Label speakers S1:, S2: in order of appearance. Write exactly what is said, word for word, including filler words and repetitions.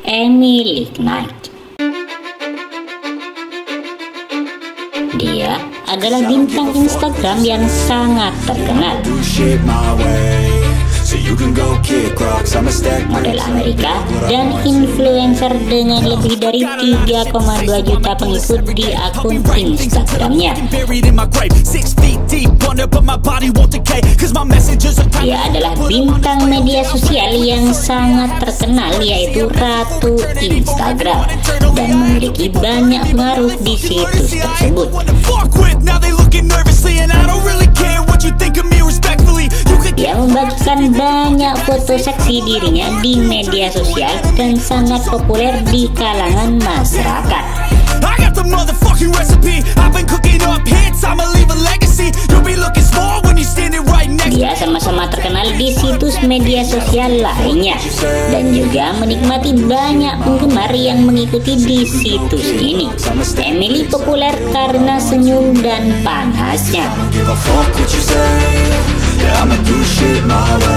S1: Emily Knight. Dia adalah bintang Instagram yang sangat terkenal. Model Amerika dan influencer dengan lebih dari tiga koma dua juta pengikut di akun Instagramnya. Dia adalah bintang media sosial yang sangat terkenal, yaitu Ratu Instagram, dan memiliki banyak pengaruh di situs tersebut. Dia membagikan banyak foto seksi dirinya di media sosial dan sangat populer di kalangan masyarakat. Dia sama-sama terkenal di situs media sosial lainnya dan juga menikmati banyak penggemar yang mengikuti di situs ini. Emily populer karena senyum dan panasnya.
S2: I'ma do shit my way.